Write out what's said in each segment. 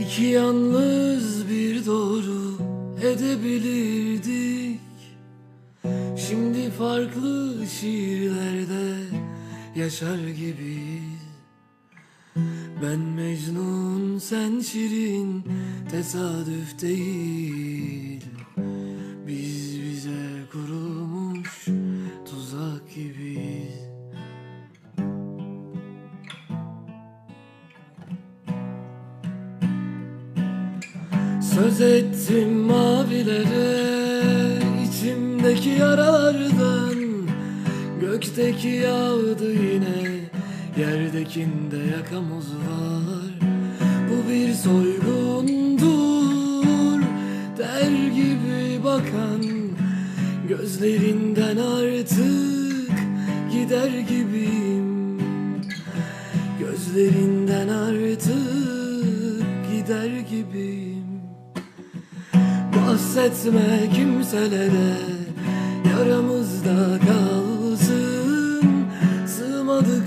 İki yalnız bir doğru edebilirdik. Şimdi farklı şiirlerde yaşar gibiyiz. Ben Mecnun, sen Şirin, tesadüf değil. Biz bize kurulmuş tuzak gibiyiz. Söz ettim mavilere, içimdeki yaralardan. Gökteki yağdı yine, yerdekinde yakamoz var. Bu bir soygundur der gibi bakan, gözlerinden artık gider gibiyim. Gözlerinden artık gider gibiyim. Bahsetme kimselere, yaramızda kalsın. Sığmadık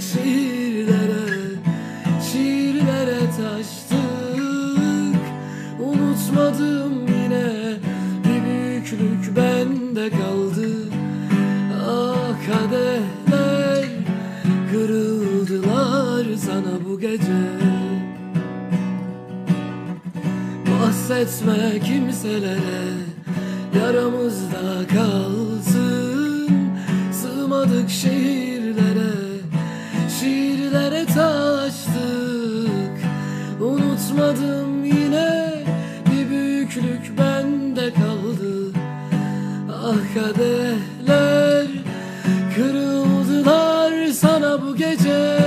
şiirlere taştık. Unutmadım yine, bir büyüklük bende kaldı. Ah kadehler kırıldılar sana bu gece. Bahsetme kimselere, yaramızda kalsın. Sığmadık şiirlere taştık. Unutmadım yine, bir büyüklük bende kaldı. Ah kadehler kırıldılar sana bu gece.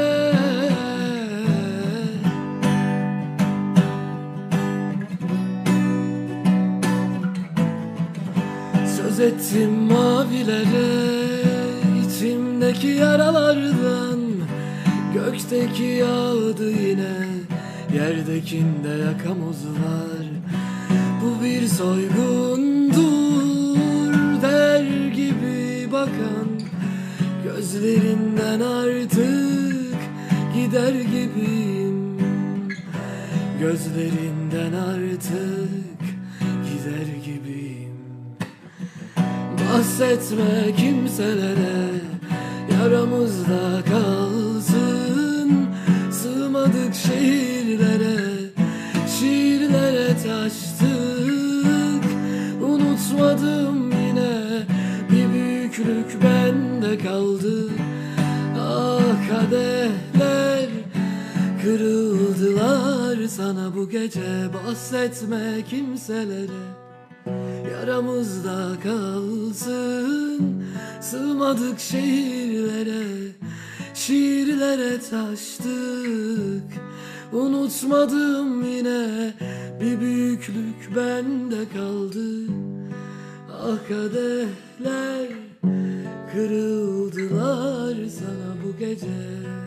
Söz ettim mavilere, içimdeki yaralardan. Gökteki yağdı yine, yerdekinde yakamoz var. Bu bir soygundur der gibi bakan, gözlerinden artık gider gibiyim. Gözlerinden artık gider gibiyim. Bahsetme kimselere, yaramızda kalsın. Sığmadık şiirlere taştık. Unutmadım yine, bir büyüklük bende kaldı. Ah kadehler kırıldılar sana bu gece. Bahsetme kimselere, yaramızda kalsın. Sığmadık şiirlere taştık. Unutmadım yine, bir büyüklük bende kaldı. Ah kadehler kırıldılar sana bu gece.